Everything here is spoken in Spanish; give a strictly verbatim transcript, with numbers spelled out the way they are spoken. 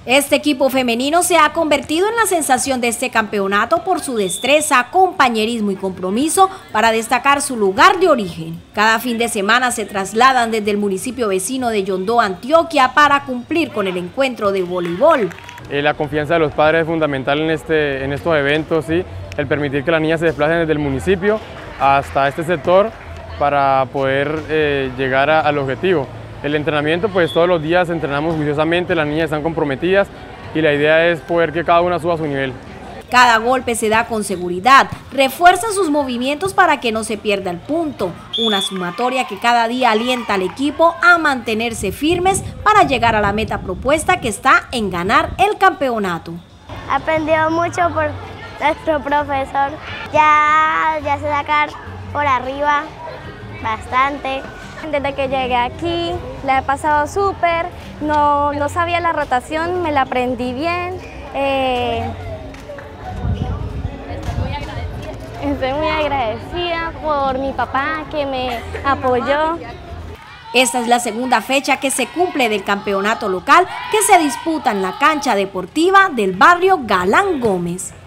Este equipo femenino se ha convertido en la sensación de este campeonato por su destreza, compañerismo y compromiso para destacar su lugar de origen. Cada fin de semana se trasladan desde el municipio vecino de Yondó, Antioquia, para cumplir con el encuentro de voleibol. Eh, la confianza de los padres es fundamental en, este, en estos eventos, ¿sí? El permitir que las niñas se desplacen desde el municipio hasta este sector para poder eh, llegar a, al objetivo. El entrenamiento, pues todos los días entrenamos juiciosamente, las niñas están comprometidas y la idea es poder que cada una suba a su nivel. Cada golpe se da con seguridad, refuerza sus movimientos para que no se pierda el punto, una sumatoria que cada día alienta al equipo a mantenerse firmes para llegar a la meta propuesta que está en ganar el campeonato. Aprendió mucho por nuestro profesor, ya, ya sé sacar por arriba bastante. Desde que llegué aquí la he pasado súper, no, no sabía la rotación, me la aprendí bien. Eh, estoy muy agradecida por mi papá que me apoyó. Esta es la segunda fecha que se cumple del campeonato local que se disputa en la cancha deportiva del barrio Galán Gómez.